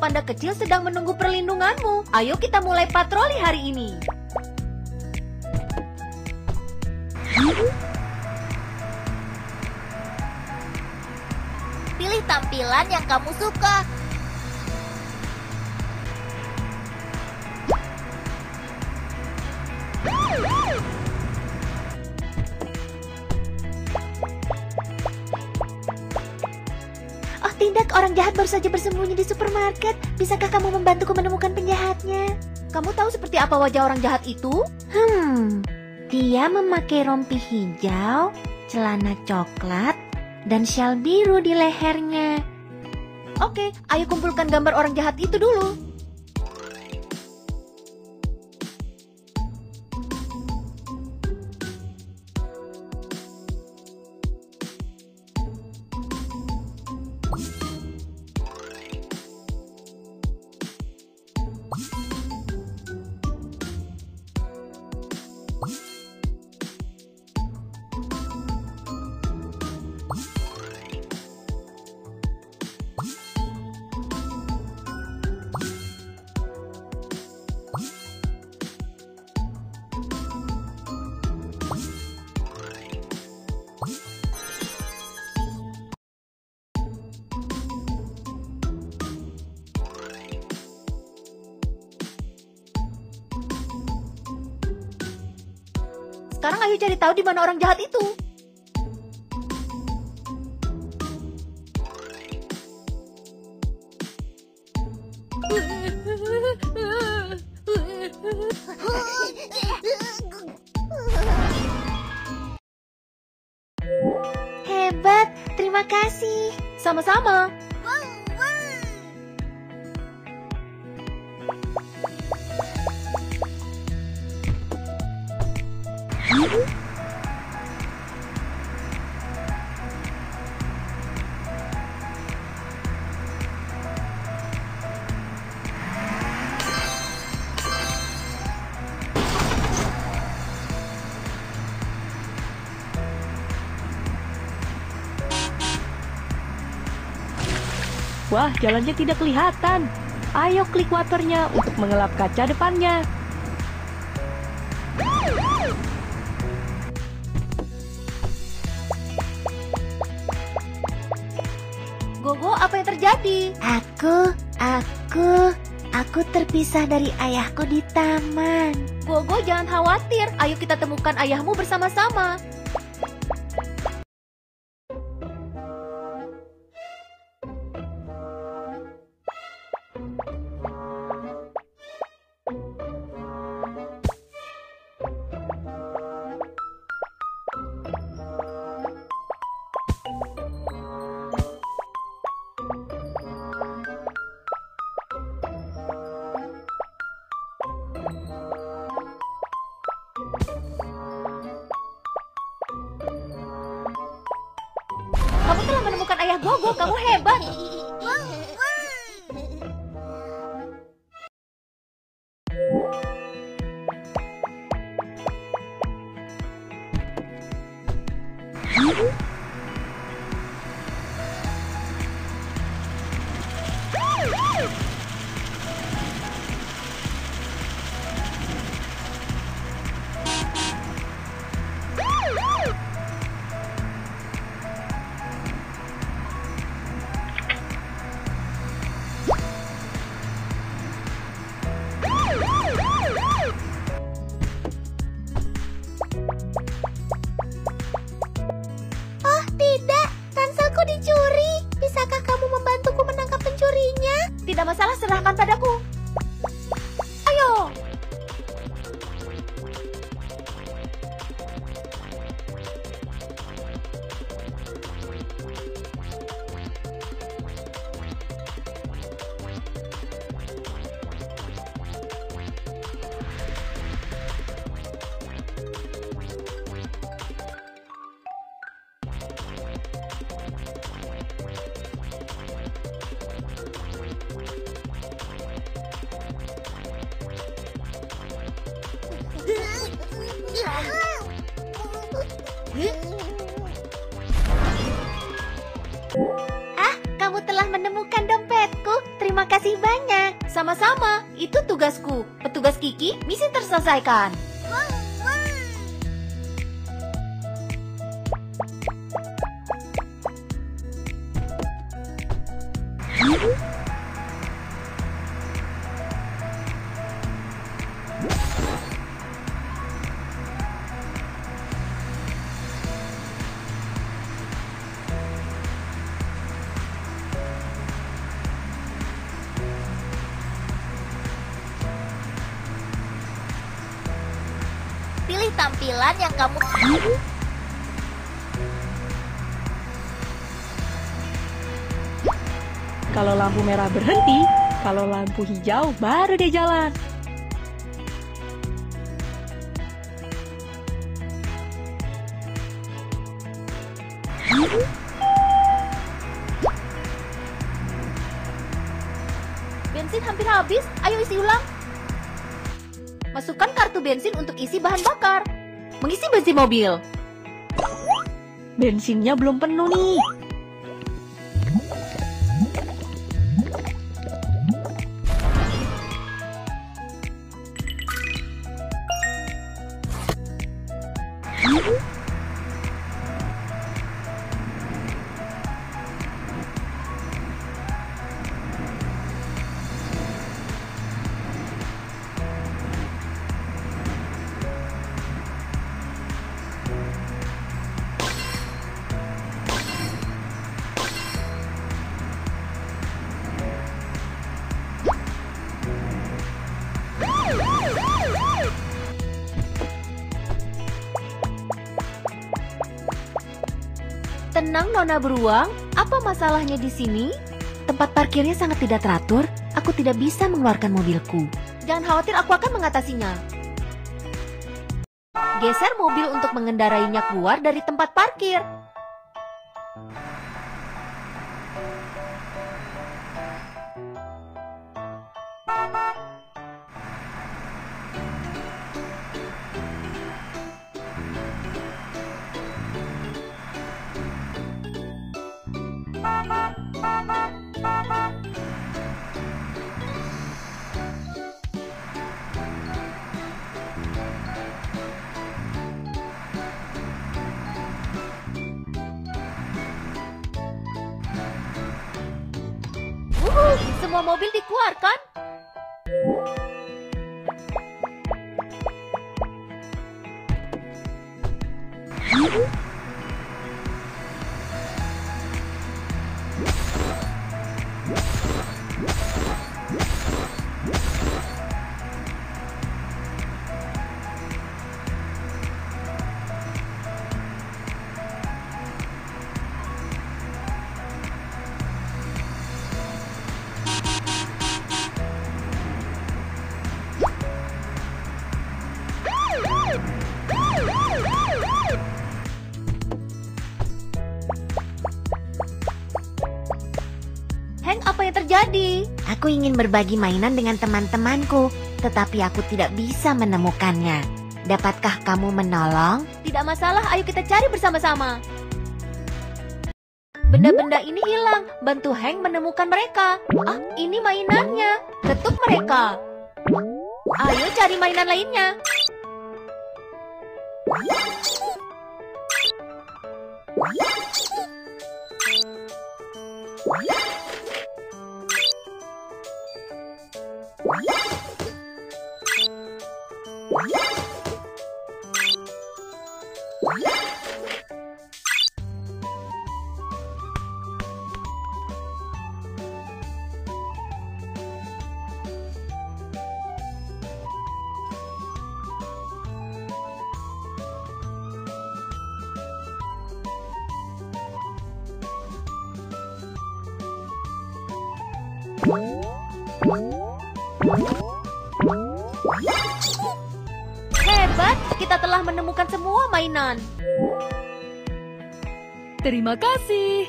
panda kecil sedang menunggu perlindunganmu. Ayo kita mulai patroli hari ini. Pilih tampilan yang kamu suka. Oh tidak, orang jahat baru saja bersembunyi di supermarket. Bisakah kamu membantuku menemukan penjahatnya? Kamu tahu seperti apa wajah orang jahat itu? Dia memakai rompi hijau, celana coklat, dan syal biru di lehernya. Oke, ayo kumpulkan gambar orang jahat itu dulu. Sekarang ayo cari tahu di mana orang jahat itu. Hebat, terima kasih. Sama-sama. Wah, jalannya tidak kelihatan. Ayo klik waternya untuk mengelap kaca depannya. Gogo, apa yang terjadi? Aku terpisah dari ayahku di taman. Gogo, jangan khawatir. Ayo kita temukan ayahmu bersama-sama. Kamu telah menemukan ayah Gogo, kamu hebat. Oh tidak, ranselku dicuri. Bisakah kamu membantuku menangkap pencurinya? Tidak masalah, serahkan padaku. Ayo. Terima kasih banyak. Sama-sama, itu tugasku. Petugas Kiki, misi terselesaikan. Pilih tampilan yang kamu Kalau lampu merah berhenti, kalau lampu hijau baru dia jalan. Bensin hampir habis, ayo isi ulang. Masukkan kartu bensin untuk isi bahan bakar. Mengisi bensin mobil. Bensinnya belum penuh nih. Tenang Nona Beruang, apa masalahnya di sini? Tempat parkirnya sangat tidak teratur. Aku tidak bisa mengeluarkan mobilku. Jangan khawatir, aku akan mengatasinya. Geser mobil untuk mengendarainya keluar dari tempat parkir. Semua mobil dikeluarkan. Hank, apa yang terjadi? Aku ingin berbagi mainan dengan teman-temanku, tetapi aku tidak bisa menemukannya. Dapatkah kamu menolong? Tidak masalah, ayo kita cari bersama-sama. Benda-benda ini hilang. Bantu Hank menemukan mereka. Ah, ini mainannya. Ketuk mereka. Ayo cari mainan lainnya. Hebat, kita telah menemukan semua mainan. Terima kasih.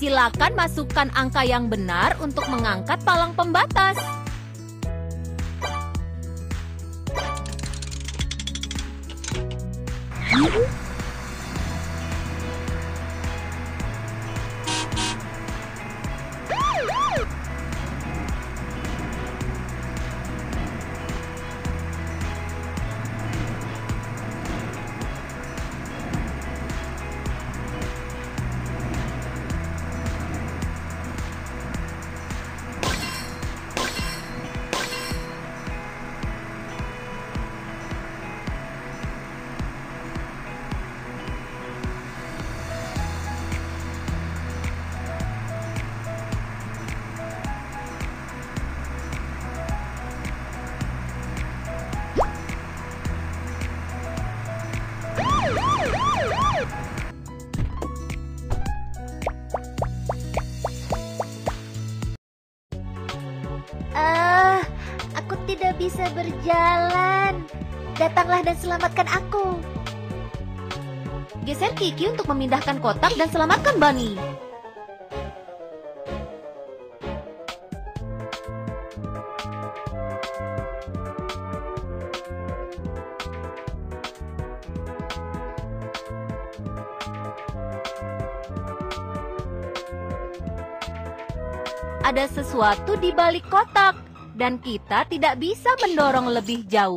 Silakan masukkan angka yang benar untuk mengangkat palang pembatas. Aku tidak bisa berjalan. Datanglah dan selamatkan aku. Geser Kiki untuk memindahkan kotak dan selamatkan Bunny. Ada sesuatu di balik kotak, dan kita tidak bisa mendorong lebih jauh.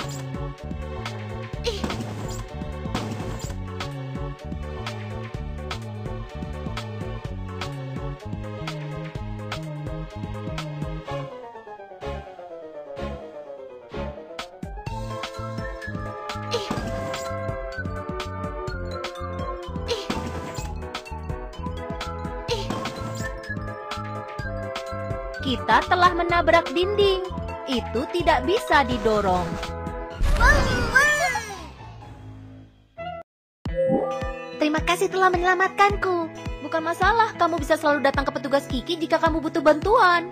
Kita telah menabrak dinding. Itu tidak bisa didorong. Terima kasih telah menyelamatkanku. Bukan masalah, kamu bisa selalu datang ke petugas Kiki jika kamu butuh bantuan.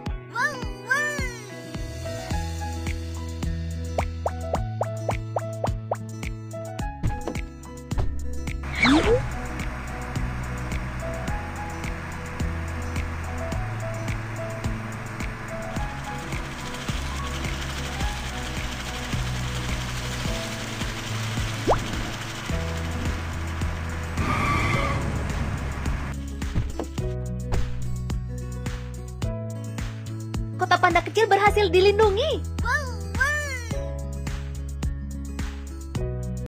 Kota panda kecil berhasil dilindungi.